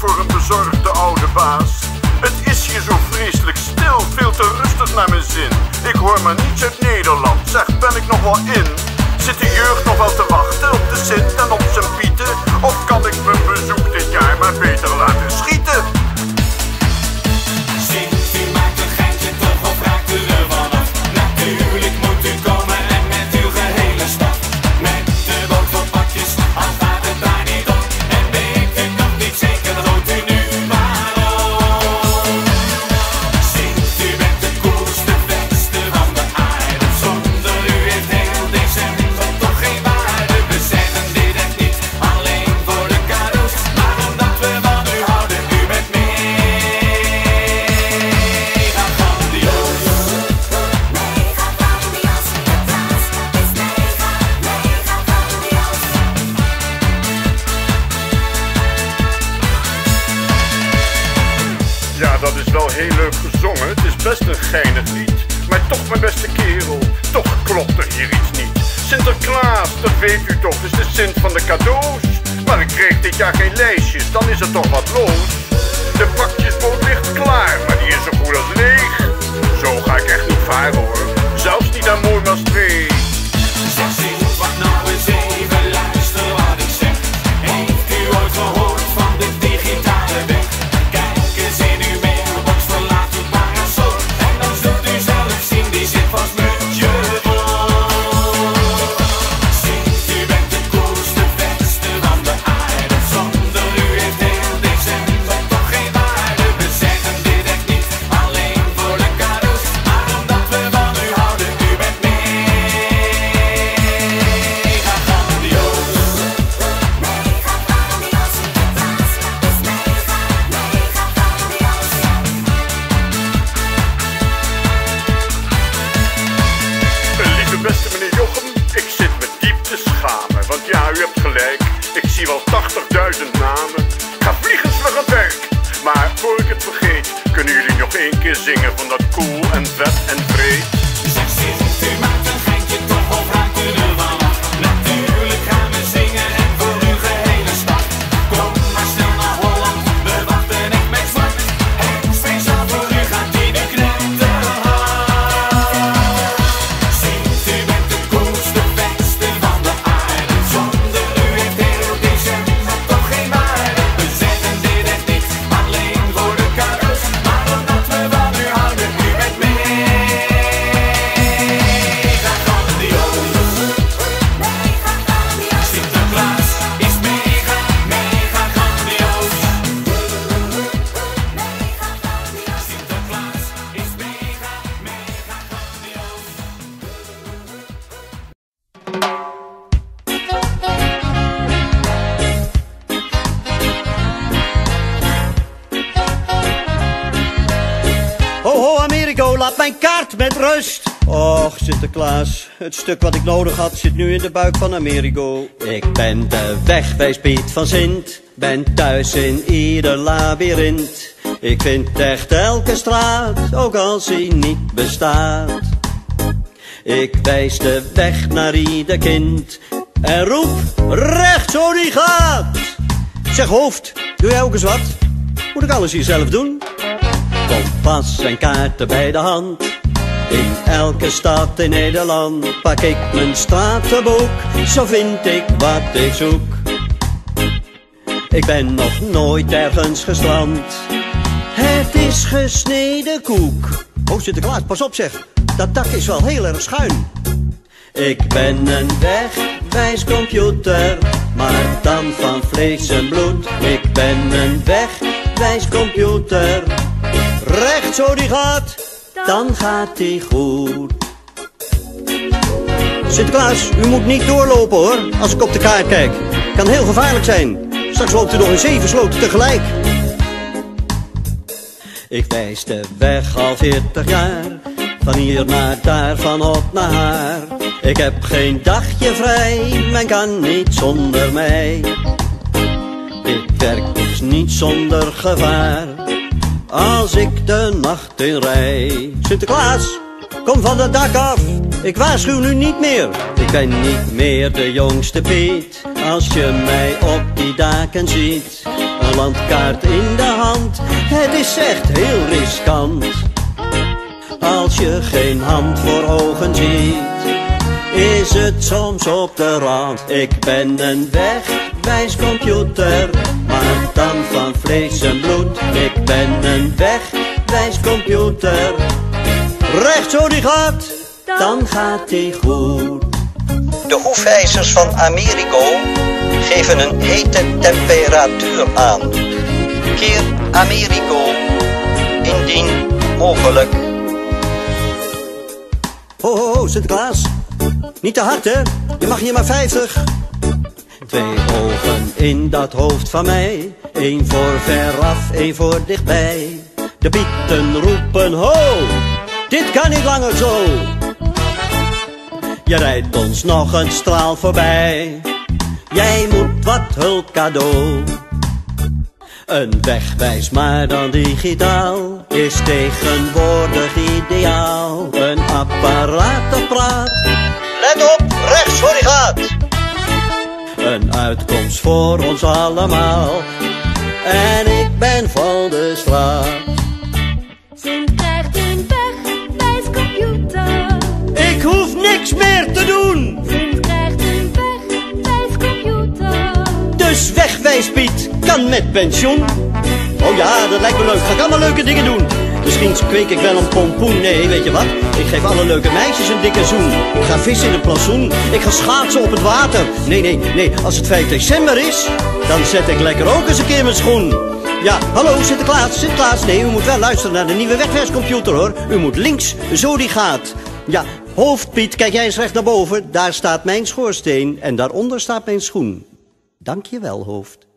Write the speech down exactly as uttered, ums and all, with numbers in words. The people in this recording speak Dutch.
voor een bezorgde oude baas. Het is hier zo vreselijk stil, veel te rustig naar mijn zin. Ik hoor maar niets uit Nederland, zeg, ben ik nog wel in? Zit de jeugd nog wel te wachten op de Sint en op zijn Pieten? Of kan ik mijn bezoek dit jaar maar beter laten schieten? Sint, u maakt een geintje toch of raakt u er vanaf? Natuurlijk moet u komen en met uw gehele stad. Met de boot vol pakjes, al gaat het daar niet op. En weet u nog niet zeker, dan hoort u nu maar op. Sint, u bent de coolste, beste van de aarde. Zonder u heeft heel december toch geen waarde. We zeggen dit echt niet alleen voor de cadeaus, maar omdat we van u houden. U bent mega grandioos. Mega grandioos, Sinterklaas is mega, mega grandioos. Ja, dat is wel heel leuk gezongen, het is best een geinig lied. Maar toch, mijn beste kerel, toch klopt er hier iets niet. Sinterklaas, dat weet u toch, is de Sint van de cadeaus. Maar ik kreeg dit jaar geen lijstjes, dan is er toch wat los. De pakjesboot ligt klaar, maar die is zo goed als leeg. Zo ga ik echt niet varen hoor, zelfs niet aan mooi Maastricht. Zeg Sint, wat nou eens even, luister wat ik zeg. Heeft u ooit gehoord van de digitale weg? Kijk eens in uw mailbox, verlaat uw parasol. En dan zult u zelf zien, die zit vast met je vol. Sint, u bent de coolste, beste van de aarde. Zonder u heeft heel december toch geen waarde. We zeggen dit echt niet alleen voor de cadeaus, maar omdat we van u houden. U bent mega grandioos. Mega grandioos, Sinterklaas is mega, mega grandioos. Lieve beste meneer Jochem, ik zit me diep te schamen. Want ja, u hebt gelijk, ik zie wel tachtigduizend namen. Ik ga vliegensvlug aan het werk. Maar voor ik het vergeet, kunnen jullie nog één keer zingen van dat cool en vet en breed? Zeg Sint, u maakt een geintje toch of raakt u er vanaf? Natuurlijk gaan we zingen en voor uw gehele stad. Kom maar snel naar Holland, we wachten echt met zwart. En speciaal voor u gaat die nu knetterhard. Sint, u bent de coolste, beste van de aarde. Zonder u heeft heel december toch geen waarde. We zeggen dit echt niet alleen voor de cadeaus, maar omdat we van u houden. U bent mega grandioos. Mega grandioos, Sinterklaas is mega, mega grandioos. mega grandioos. Sinterklaas is mega, mega grandioos. Ho ho Americo, laat mijn kaart met rust. Och Sinterklaas, het stuk wat ik nodig had zit nu in de buik van Americo. Ik ben de wegwijspiet van Sint, ben thuis in ieder labyrint. Ik vind echt elke straat, ook als hij niet bestaat. Ik wijs de weg naar ieder kind en roep recht zo die gaat. Zeg hoofd, doe jij ook eens wat? Moet ik alles hier zelf doen? Kompas en kaarten bij de hand. In elke stad in Nederland pak ik mijn stratenboek. Zo vind ik wat ik zoek. Ik ben nog nooit ergens gestrand. Het is gesneden koek. Oh Sinterklaas, pas op zeg. Dat dak is wel heel erg schuin. Ik ben een wegwijscomputer, maar dan van vlees en bloed. Ik ben een wegwijscomputer. Recht zo die gaat, dan gaat die goed. Sinterklaas, u moet niet doorlopen hoor, als ik op de kaart kijk. Kan heel gevaarlijk zijn. Straks loopt u nog in zeven sloten tegelijk. Ik wijs de weg al veertig jaar, van hier naar daar, van op naar haar. Ik heb geen dagje vrij, men kan niet zonder mij. Ik werk dus niet zonder gevaar, als ik de nacht in rij. Sinterklaas, kom van het dak af, ik waarschuw nu niet meer. Ik ben niet meer de jongste Piet, als je mij op die daken ziet. Een landkaart in de hand, het is echt heel riskant. Als je geen hand voor ogen ziet, is het soms op de rand. Ik ben een wegwijscomputer, maar dan van vlees en bloed. Ik ben een wegwijscomputer. Recht zo die gaat, dan gaat die goed. De hoefijzers van Amerigo geven een hete temperatuur aan. Keer Amerigo, indien mogelijk. Ho, ho, ho, Sinterklaas. Niet te hard, hè? Je mag hier maar vijftig. Twee ogen in dat hoofd van mij. Eén voor veraf, één voor dichtbij. De bieten roepen, ho! Dit kan niet langer zo. Je rijdt ons nog een straal voorbij. Jij moet wat hulp cadeau. Een wegwijs maar dan digitaal is tegenwoordig ideaal. Een apparaat dat praat. Let op, rechts voor die gaat. Een uitkomst voor ons allemaal. En ik ben van de straat. Sint krijgt een wegwijscomputer. Ik hoef niks meer te doen. Sint krijgt een wegwijscomputer. Dus wegwijs Piet kan met pensioen. Oh ja, dat lijkt me leuk. Ga ik allemaal leuke dingen doen. Misschien kweek ik wel een pompoen. Nee, weet je wat? Ik geef alle leuke meisjes een dikke zoen. Ik ga vissen in een plantsoen. Ik ga schaatsen op het water. Nee, nee, nee. Als het vijf december is, dan zet ik lekker ook eens een keer mijn schoen. Ja, hallo Sinterklaas, Sinterklaas. Nee, u moet wel luisteren naar de nieuwe wegwijscomputer hoor. U moet links, zo die gaat. Ja, hoofd Piet, kijk jij eens recht naar boven. Daar staat mijn schoorsteen en daaronder staat mijn schoen. Dank je wel, hoofd.